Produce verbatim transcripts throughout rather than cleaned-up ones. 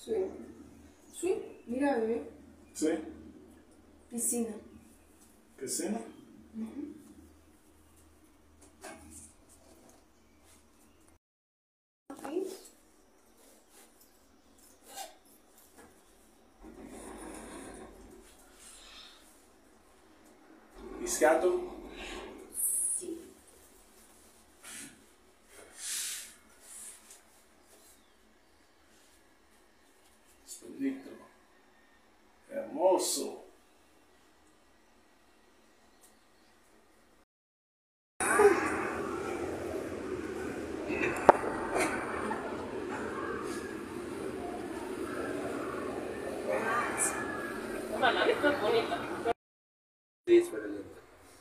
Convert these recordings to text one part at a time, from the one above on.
Sí. Sí, mira, bebé. Sí. Piscina. Piscina. Uh-huh. Riscatto. Sì. Spedito. Hermoso. Ma la vista es bonita. Sí, es para lento.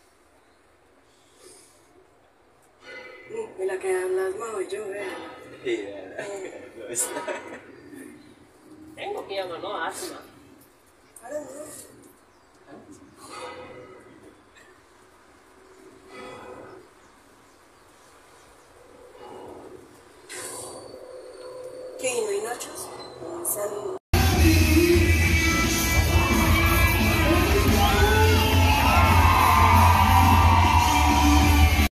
Me la quedan las manos yo, vea. Sí, verdad. No está. Tengo miedo, no asma. Ahora no. ¿Qué? ¿Y no hay nachos? Salud.